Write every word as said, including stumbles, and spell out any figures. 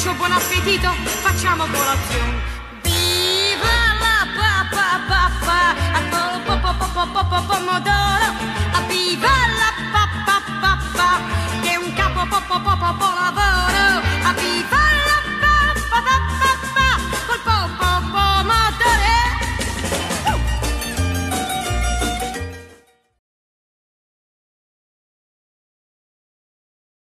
abbraccio, buon appetito, facciamo colazione. Viva la pa pa pa pa, a po po po po po po pomodoro. Viva la pa pa pa pa, che è un capo po po po po po